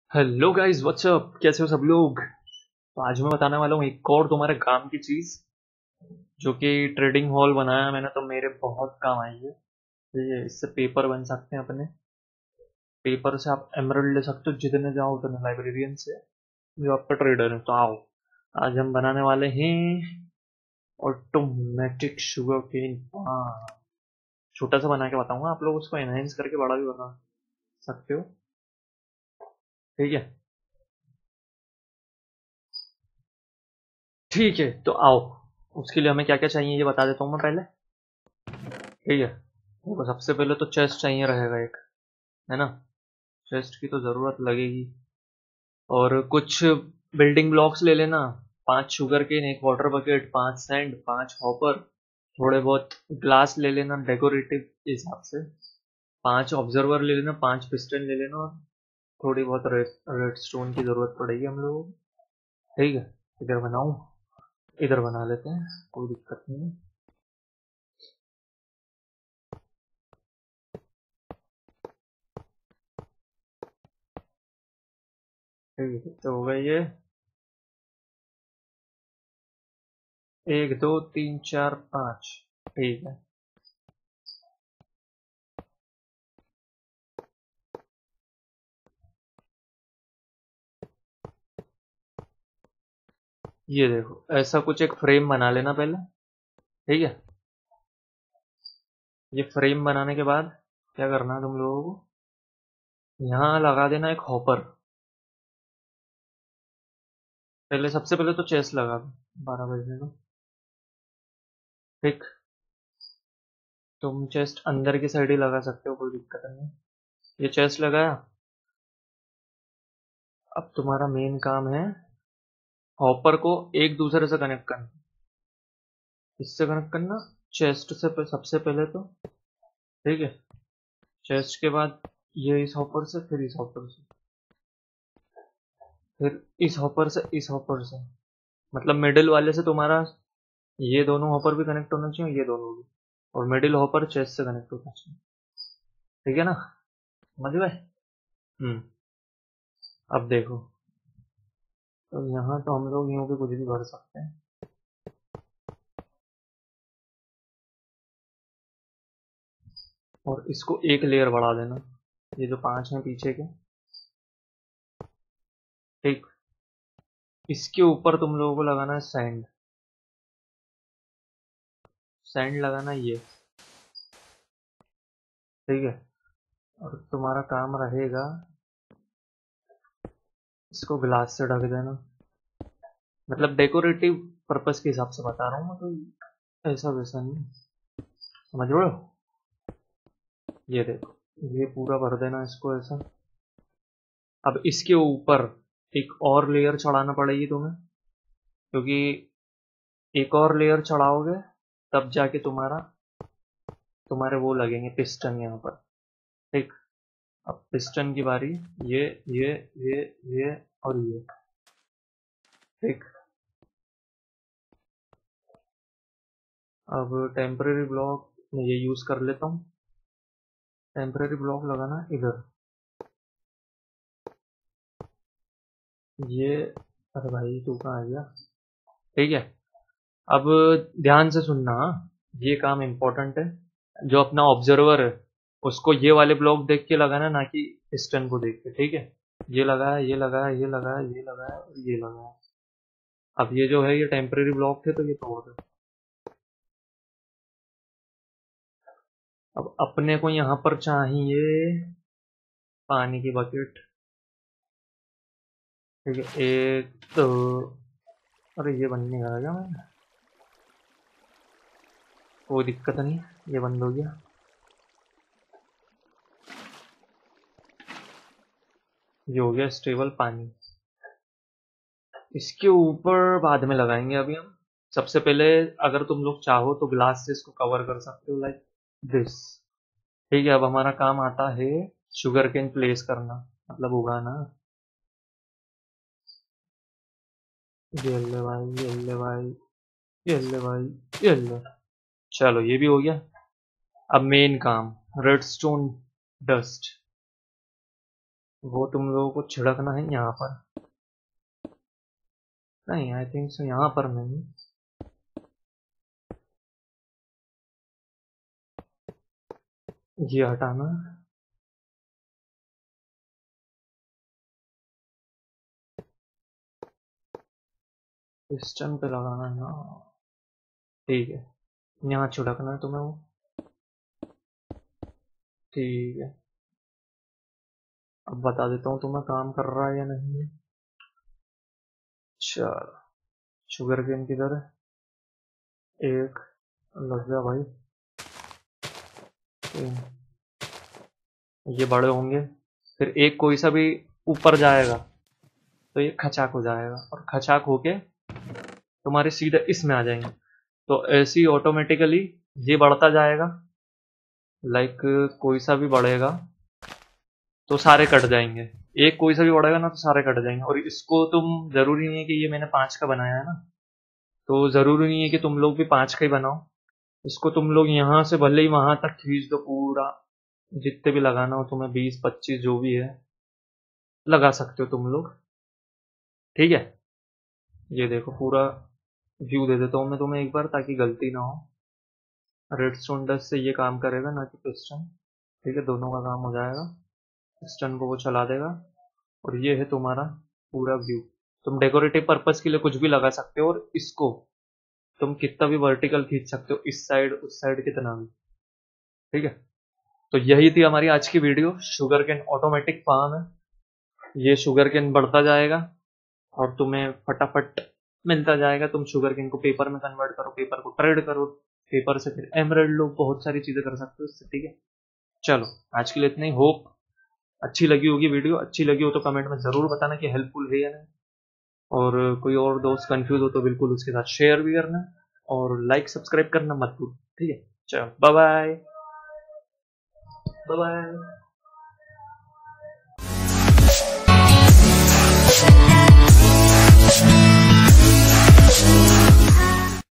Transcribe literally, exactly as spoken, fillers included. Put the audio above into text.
Hello guys, WhatsApp, कैसे हो सब लोग। तो आज मैं बताने वाला हूँ एक और तुम्हारे काम की चीज, जो कि ट्रेडिंग हॉल बनाया मैंने तो मेरे बहुत काम आई है। ये इससे पेपर बन सकते हैं अपने। पेपर से आप एमरल्ड ले सकते हो जितने जाओ उतने, लाइब्रेरियन से जो आपका ट्रेडर है। तो आओ, आज हम बनाने वाले हैं ऑटोमेटिक शुगर केन फार्म। छोटा सा बना के बताऊंगा, आप लोग उसको एनहेंस करके बड़ा भी बना सकते हो। ठीक है, ठीक है। तो आओ, उसके लिए हमें क्या क्या चाहिए ये बता देता हूँ मैं पहले। ठीक है, देखो सबसे पहले तो चेस्ट चाहिए रहेगा एक, है ना। चेस्ट की तो ज़रूरत लगेगी। और कुछ बिल्डिंग ब्लॉक्स ले लेना। पांच शुगर केन, एक वाटर बकेट, पांच सैंड, पांच हॉपर, थोड़े बहुत ग्लास ले लेना डेकोरेटिव के हिसाब से। पांच ऑब्जर्वर ले लेना, पांच पिस्टन ले लेना, और थोड़ी बहुत रेड रेड स्टोन की ज़रूरत पड़ेगी हम लोगों को। ठीक है, इधर बनाऊँ, इधर बना लेते हैं, कोई दिक्कत नहीं है। ठीक है, तो हो गई ये। एक दो तीन चार पाँच। ठीक है, ये देखो ऐसा कुछ एक फ्रेम बना लेना पहले। ठीक है, ये फ्रेम बनाने के बाद क्या करना है तुम लोगों को, यहाँ लगा देना एक हॉपर। पहले सबसे पहले तो चेस्ट लगा दो, बारह बजने दो। ठीक, तुम चेस्ट अंदर की साइड ही लगा सकते हो, कोई दिक्कत नहीं। ये चेस्ट लगाया। अब तुम्हारा मेन काम है हॉपर को एक दूसरे से कनेक्ट करना। इससे कनेक्ट करना, चेस्ट से पे- सबसे पहले तो। ठीक है, चेस्ट के बाद ये इस हॉपर से, फिर इस हॉपर से, फिर इस हॉपर से, इस हॉपर से। मतलब मिडिल वाले से तुम्हारा ये दोनों हॉपर भी कनेक्ट होना चाहिए, ये दोनों भी। और मिडिल हॉपर चेस्ट से कनेक्ट होना चाहिए। ठीक है ना, समझ गए। हम्म, अब देखो, तो यहाँ तो हम लोग यूं भी कुछ भी भर सकते हैं। और इसको एक लेयर बढ़ा देना, ये जो पांच हैं पीछे के। ठीक, इसके ऊपर तुम लोगों को लगाना है सैंड। सैंड लगाना ये। ठीक है, और तुम्हारा काम रहेगा इसको ग्लास से ढक देना। मतलब डेकोरेटिव पर्पस के हिसाब से बता रहा हूँ मैं, तो ऐसा वैसा नहीं, समझ रहे हो। ये देखो, ये पूरा भर देना इसको ऐसा। अब इसके ऊपर एक और लेयर चढ़ाना पड़ेगी तुम्हें, क्योंकि एक और लेयर चढ़ाओगे तब जाके तुम्हारा तुम्हारे वो लगेंगे पिस्टन यहाँ पर। ठीक, अब पिस्टन की बारी। ये ये ये ये और ये। ठीक, अब टेम्पररी ब्लॉक मैं ये यूज कर लेता हूँ। टेम्पररी ब्लॉक लगाना इधर। ये, अरे भाई तू कहाँ आ गया। ठीक है, अब ध्यान से सुनना, हाँ? ये काम इम्पोर्टेंट है। जो अपना ऑब्जर्वर है उसको ये वाले ब्लॉक देख के लगाना, ना कि पिस्टन को देख के। ठीक है, ये लगाया, ये लगाया, ये लगाया, ये लगाया और ये लगाया। अब ये जो है ये टेम्परेरी ब्लॉक थे तो ये तोड़ दो। अब अपने को यहाँ पर चाहिए पानी की बकेट। ठीक है, एक तो, अरे ये बंद नहीं करा क्या मैंने, कोई दिक्कत नहीं, ये बंद हो गया। ये हो गया स्टेबल पानी। इसके ऊपर बाद में लगाएंगे अभी हम। सबसे पहले अगर तुम लोग चाहो तो ग्लास से इसको कवर कर सकते हो, लाइक दिस। ठीक है, अब हमारा काम आता है शुगर केन प्लेस करना, मतलब उगाना। ये ले भाई, ये ले भाई, ये ले भाई, ये ले। चलो ये भी हो गया। अब मेन काम, रेडस्टोन डस्ट। वो तुम लोगों को छिड़कना है यहाँ पर। नहीं, आई थिंक सो यहाँ पर नहीं। ये हटाना, पिस्टन पे लगाना है ना। ठीक है, यहाँ छिड़कना है तुम्हें वो। ठीक है, अब बता देता हूँ तुम्हें काम कर रहा है या नहीं। चल, शुगर केन किधर है? एक लग गया भाई। तीन, ये बड़े होंगे, फिर एक कोई सा भी ऊपर जाएगा तो ये खचाक हो जाएगा, और खचाक होके तुम्हारे सीधे इसमें आ जाएंगे। तो ऐसे ही ऑटोमेटिकली ये बढ़ता जाएगा। लाइक कोई सा भी बढ़ेगा तो सारे कट जाएंगे, एक कोई सा भी बढ़ेगा ना तो सारे कट जाएंगे। और इसको तुम, जरूरी नहीं है कि ये मैंने पांच का बनाया है ना, तो जरूरी नहीं है कि तुम लोग भी पांच का ही बनाओ। इसको तुम लोग यहाँ से भले ही वहां तक खींच दो पूरा, जितने भी लगाना हो तुम्हें, बीस पच्चीस जो भी है लगा सकते हो तुम लोग। ठीक है, ये देखो पूरा व्यू दे देता हूँ मैं तुम्हें एक बार, ताकि गलती ना हो। रेडस्टोन डस्ट से ये काम करेगा ना कि पिस्टन। ठीक है, दोनों का काम हो जाएगा। पिस्टन को वो चला देगा, और ये है तुम्हारा पूरा व्यू। तुम डेकोरेटिव पर्पस के लिए कुछ भी लगा सकते हो, और इसको तुम कितना भी वर्टिकल खींच सकते हो, इस साइड उस साइड कितना भी। ठीक है, तो यही थी हमारी आज की video. Sugar cane automatic farm है, ये शुगर केन बढ़ता जाएगा और तुम्हें फटाफट मिलता जाएगा। तुम शुगर केन को पेपर में कन्वर्ट करो, पेपर को ट्रेड करो, पेपर से फिर एमराल्ड लो, बहुत सारी चीजें कर सकते हो इससे। ठीक है, चलो आज के लिए इतना ही। होप अच्छी लगी होगी वीडियो। अच्छी लगी हो तो कमेंट में जरूर बताना कि हेल्पफुल है या नहीं, और कोई और दोस्त कंफ्यूज हो तो बिल्कुल उसके साथ शेयर भी करना, और लाइक सब्सक्राइब करना मत भूल। ठीक है, चलो बाय बाय बाय बाय।